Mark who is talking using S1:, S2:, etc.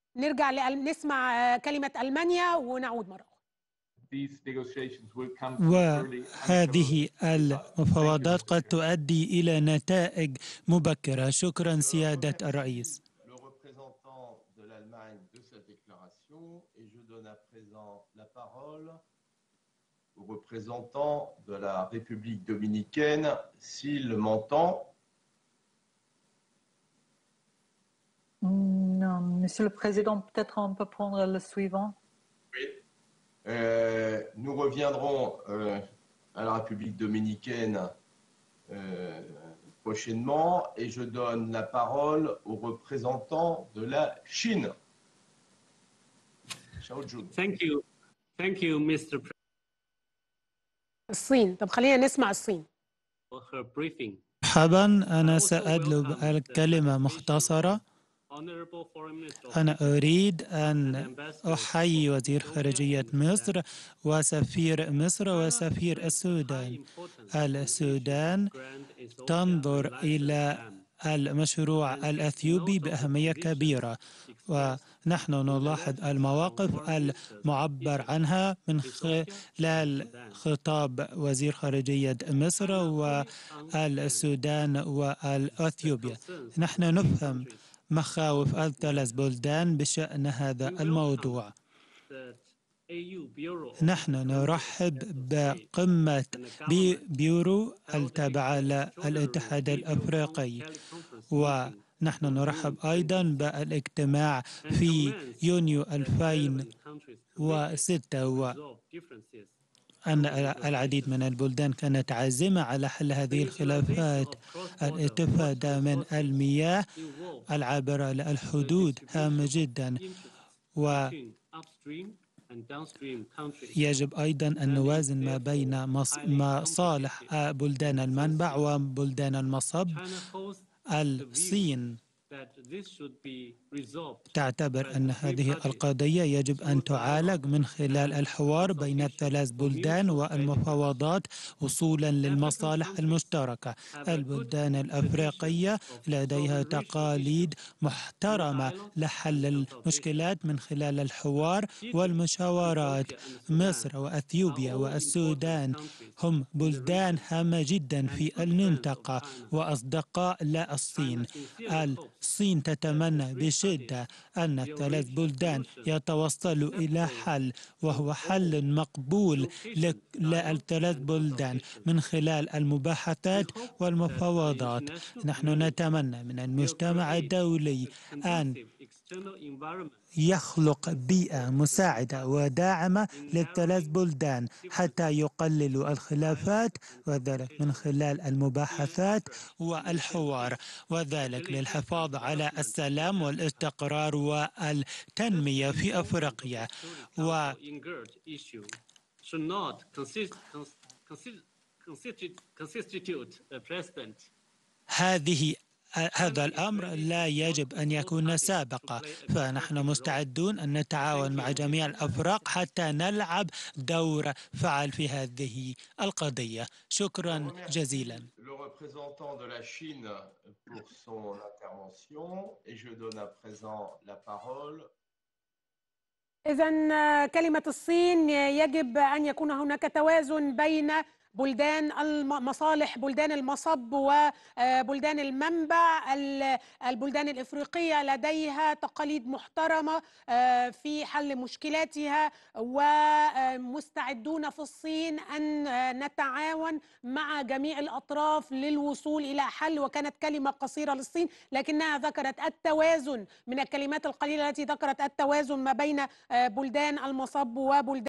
S1: نرجع نسمع كلمة ألمانيا ونعود مرة أخرى.
S2: وهذه المفاوضات قد تؤدي إلى نتائج مبكرة. شكرا سيادة الرئيس.
S3: Au représentant de la République dominicaine, s'il m'entend.
S4: Non, Monsieur le Président, peut-être on peut prendre le suivant.
S3: Oui. Nous reviendrons à la République dominicaine prochainement et je donne la parole au représentant de la Chine.
S5: Thank you, Mr. President.
S1: الصين. طب خلينا نسمع الصين.
S2: مرحبا، أنا سأطلب الكلمة مختصرة. أنا أريد أن أحيي وزير خارجية مصر وسفير مصر وسفير السودان. السودان تنظر إلى المشروع الأثيوبي بأهمية كبيرة، ونحن نلاحظ المواقف المعبر عنها من خلال خطاب وزير خارجية مصر والسودان والأثيوبيا. نحن نفهم مخاوف الثلاث بلدان بشأن هذا الموضوع. نحن نرحب بقمة بيورو التابعة للاتحاد الأفريقي، ونحن نرحب أيضا بالاجتماع في يونيو 2006 أن العديد من البلدان كانت عازمة على حل هذه الخلافات. الاستفادة من المياه العابرة للحدود هامة جدا، ويجب أيضا أن نوازن ما بين مصالح بلدان المنبع وبلدان المصب. الصين تعتبر أن هذه القضية يجب أن تعالج من خلال الحوار بين الثلاث بلدان والمفاوضات وصولا للمصالح المشتركة. البلدان الأفريقية لديها تقاليد محترمة لحل المشكلات من خلال الحوار والمشاورات. مصر وأثيوبيا والسودان هم بلدان هامة جدا في المنطقة وأصدقاء للصين. الصين تتمنى بشدة أن الثلاث بلدان يتوصلوا إلى حل، وهو حل مقبول للثلاث بلدان من خلال المباحثات والمفاوضات. نحن نتمنى من المجتمع الدولي أن يخلق بيئة مساعدة وداعمة للثلاث بلدان حتى يقللوا الخلافات، وذلك من خلال المباحثات والحوار، وذلك للحفاظ على السلام والاستقرار والتنمية في أفريقيا. هذا الأمر لا يجب أن يكون سابقة، فنحن مستعدون أن نتعاون مع جميع الأفراق حتى نلعب دور فعال في هذه القضية. شكرا جزيلا.
S1: إذن كلمة الصين يجب أن يكون هناك توازن بين بلدان المصالح، بلدان المصب وبلدان المنبع. البلدان الإفريقية لديها تقاليد محترمة في حل مشكلاتها، ومستعدون في الصين أن نتعاون مع جميع الأطراف للوصول إلى حل. وكانت كلمة قصيرة للصين لكنها ذكرت التوازن، من الكلمات القليلة التي ذكرت التوازن ما بين بلدان المصب وبلدان